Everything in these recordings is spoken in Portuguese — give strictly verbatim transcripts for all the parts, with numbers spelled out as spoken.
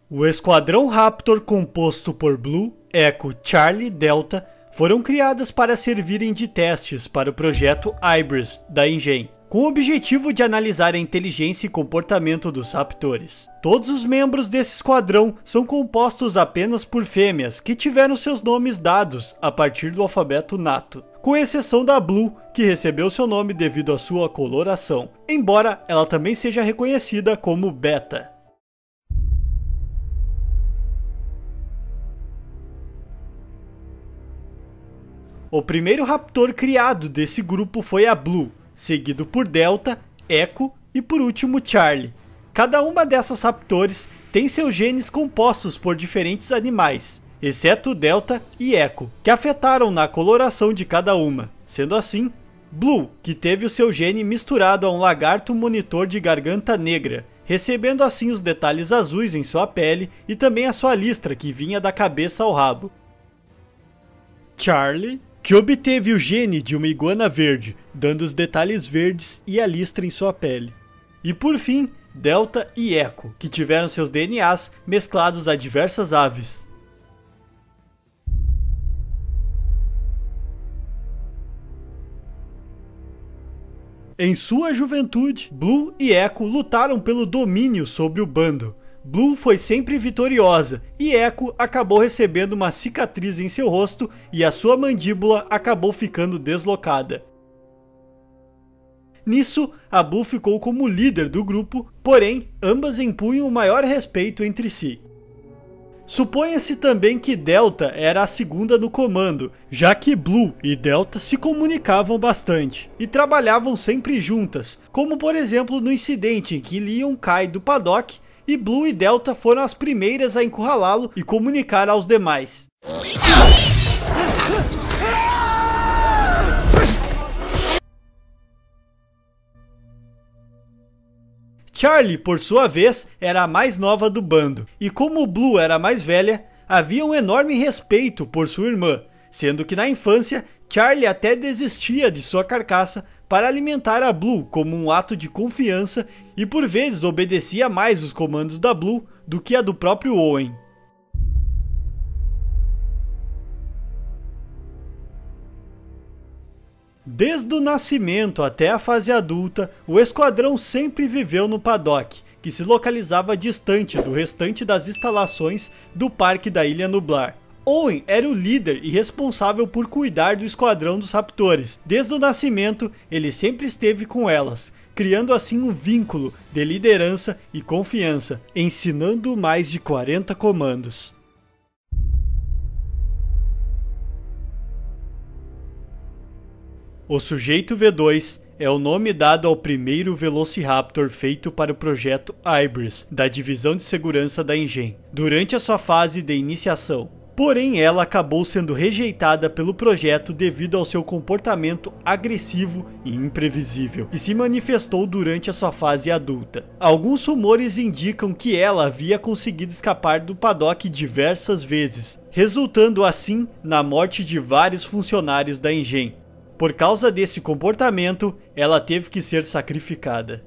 O Esquadrão Raptor, composto por Blue, Echo, Charlie e Delta, foram criadas para servirem de testes para o projeto Hybris da Engen, com o objetivo de analisar a inteligência e comportamento dos raptores. Todos os membros desse esquadrão são compostos apenas por fêmeas que tiveram seus nomes dados a partir do alfabeto nato, com exceção da Blue, que recebeu seu nome devido à sua coloração, embora ela também seja reconhecida como Beta. O primeiro raptor criado desse grupo foi a Blue, seguido por Delta, Echo e por último Charlie. Cada uma dessas raptores tem seus genes compostos por diferentes animais, exceto Delta e Echo, que afetaram na coloração de cada uma. Sendo assim, Blue, que teve o seu gene misturado a um lagarto monitor de garganta negra, recebendo assim os detalhes azuis em sua pele e também a sua listra que vinha da cabeça ao rabo. Charlie, que obteve o gene de uma iguana verde, dando os detalhes verdes e a listra em sua pele. E por fim, Delta e Echo, que tiveram seus D N As mesclados a diversas aves. Em sua juventude, Blue e Echo lutaram pelo domínio sobre o bando. Blue foi sempre vitoriosa e Echo acabou recebendo uma cicatriz em seu rosto e a sua mandíbula acabou ficando deslocada. Nisso, a Blue ficou como líder do grupo, porém, ambas impunham o maior respeito entre si. Suponha-se também que Delta era a segunda no comando, já que Blue e Delta se comunicavam bastante e trabalhavam sempre juntas, como por exemplo no incidente em que Leon cai do paddock e Blue e Delta foram as primeiras a encurralá-lo e comunicar aos demais. Charlie, por sua vez, era a mais nova do bando, e como Blue era a mais velha, havia um enorme respeito por sua irmã, sendo que na infância, Charlie até desistia de sua carcaça para alimentar a Blue como um ato de confiança e por vezes obedecia mais os comandos da Blue do que a do próprio Owen. Desde o nascimento até a fase adulta, o esquadrão sempre viveu no paddock, que se localizava distante do restante das instalações do Parque da Ilha Nublar. Owen era o líder e responsável por cuidar do esquadrão dos raptores. Desde o nascimento, ele sempre esteve com elas, criando assim um vínculo de liderança e confiança, ensinando mais de quarenta comandos. O Sujeito V dois é o nome dado ao primeiro Velociraptor feito para o projeto Hybris, da Divisão de Segurança da Engen, durante a sua fase de iniciação. Porém, ela acabou sendo rejeitada pelo projeto devido ao seu comportamento agressivo e imprevisível, que se manifestou durante a sua fase adulta. Alguns rumores indicam que ela havia conseguido escapar do paddock diversas vezes, resultando assim na morte de vários funcionários da Engen. Por causa desse comportamento, ela teve que ser sacrificada.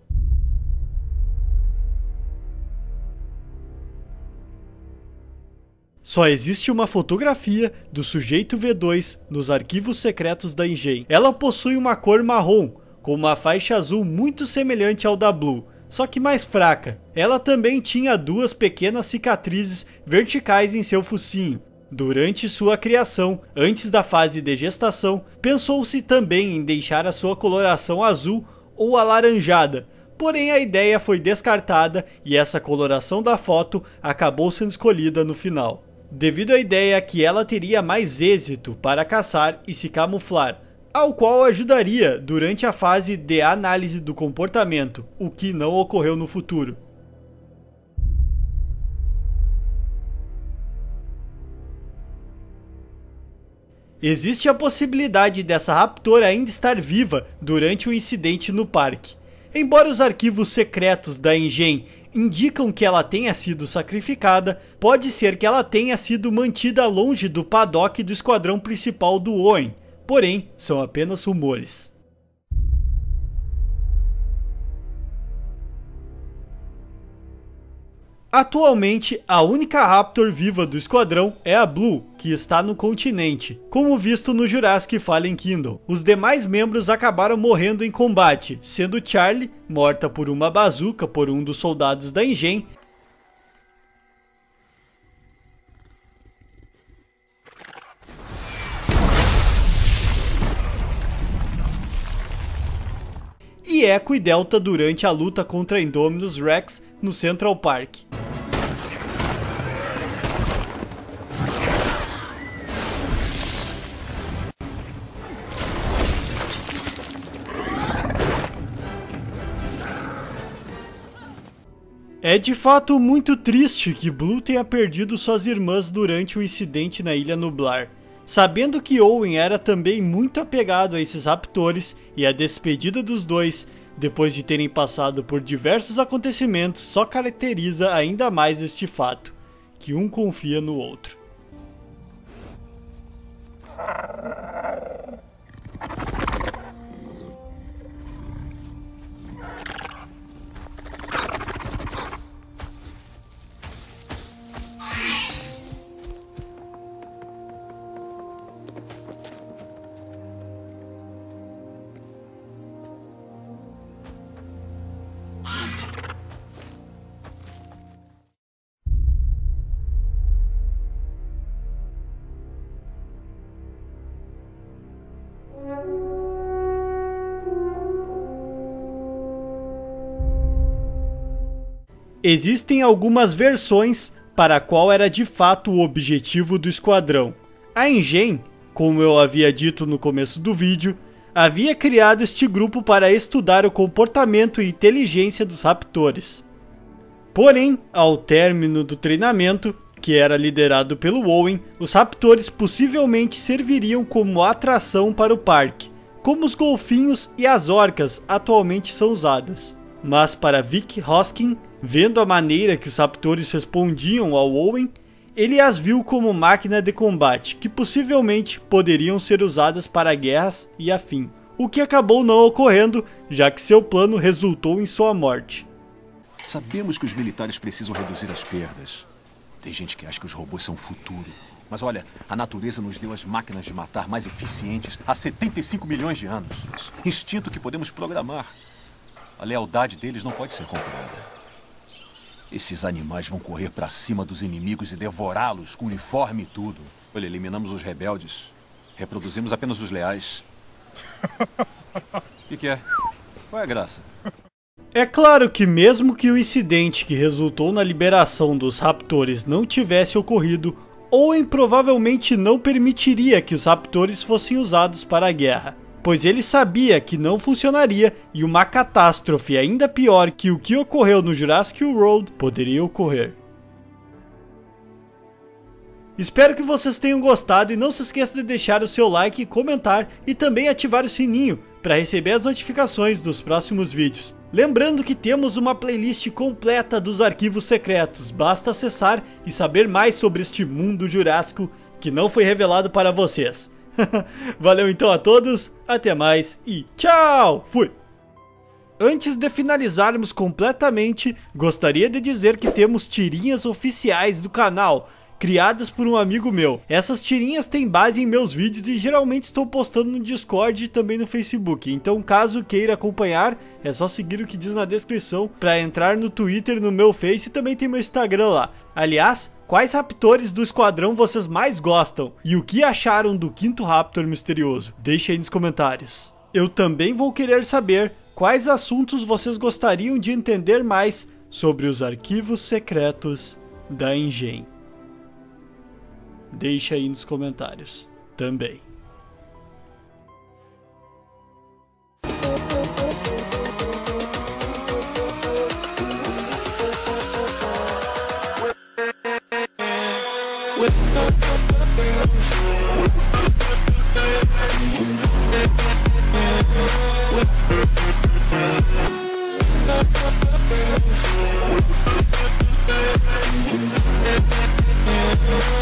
Só existe uma fotografia do Sujeito V dois nos arquivos secretos da Engen. Ela possui uma cor marrom, com uma faixa azul muito semelhante ao da Blue, só que mais fraca. Ela também tinha duas pequenas cicatrizes verticais em seu focinho. Durante sua criação, antes da fase de gestação, pensou-se também em deixar a sua coloração azul ou alaranjada, porém a ideia foi descartada e essa coloração da foto acabou sendo escolhida no final, devido à ideia que ela teria mais êxito para caçar e se camuflar, ao qual ajudaria durante a fase de análise do comportamento, o que não ocorreu no futuro. Existe a possibilidade dessa raptor ainda estar viva durante o incidente no parque. Embora os arquivos secretos da Engen indicam que ela tenha sido sacrificada, pode ser que ela tenha sido mantida longe do paddock do esquadrão principal do Owen, porém são apenas rumores. Atualmente, a única Raptor viva do esquadrão é a Blue, que está no continente, como visto no Jurassic Fallen Kingdom. Os demais membros acabaram morrendo em combate, sendo Charlie morta por uma bazuca por um dos soldados da Engen, e Echo e Delta durante a luta contra Indominus Rex no Central Park. É de fato muito triste que Blue tenha perdido suas irmãs durante o incidente na Ilha Nublar. Sabendo que Owen era também muito apegado a esses raptores e a despedida dos dois, depois de terem passado por diversos acontecimentos, só caracteriza ainda mais este fato, que um confia no outro. Existem algumas versões para qual era de fato o objetivo do esquadrão. A Engen, como eu havia dito no começo do vídeo, havia criado este grupo para estudar o comportamento e inteligência dos raptores. Porém, ao término do treinamento, que era liderado pelo Owen, os raptores possivelmente serviriam como atração para o parque, como os golfinhos e as orcas atualmente são usadas. Mas para Vic Hoskin, vendo a maneira que os raptores respondiam ao Owen, ele as viu como máquina de combate, que possivelmente poderiam ser usadas para guerras e afim, o que acabou não ocorrendo, já que seu plano resultou em sua morte. Sabemos que os militares precisam reduzir as perdas. Tem gente que acha que os robôs são o futuro. Mas olha, a natureza nos deu as máquinas de matar mais eficientes há setenta e cinco milhões de anos. Instinto que podemos programar. A lealdade deles não pode ser comprada. Esses animais vão correr pra cima dos inimigos e devorá-los com uniforme e tudo. Olha, eliminamos os rebeldes. Reproduzimos apenas os leais. O que, que é? Qual é a graça? É claro que mesmo que o incidente que resultou na liberação dos raptores não tivesse ocorrido, Owen provavelmente não permitiria que os raptores fossem usados para a guerra, pois ele sabia que não funcionaria e uma catástrofe ainda pior que o que ocorreu no Jurassic World poderia ocorrer. Espero que vocês tenham gostado e não se esqueça de deixar o seu like, comentar e também ativar o sininho para receber as notificações dos próximos vídeos. Lembrando que temos uma playlist completa dos arquivos secretos, basta acessar e saber mais sobre este mundo jurássico que não foi revelado para vocês. Valeu então a todos, até mais e tchau! Fui! Antes de finalizarmos completamente, gostaria de dizer que temos tirinhas oficiais do canal, criadas por um amigo meu. Essas tirinhas têm base em meus vídeos e geralmente estou postando no Discord e também no Facebook. Então caso queira acompanhar, é só seguir o que diz na descrição para entrar no Twitter, no meu Face e também tem meu Instagram lá. Aliás, quais raptores do esquadrão vocês mais gostam? E o que acharam do quinto Raptor misterioso? Deixe aí nos comentários. Eu também vou querer saber quais assuntos vocês gostariam de entender mais sobre os arquivos secretos da Engen. Deixa aí nos comentários também. We'll be right back.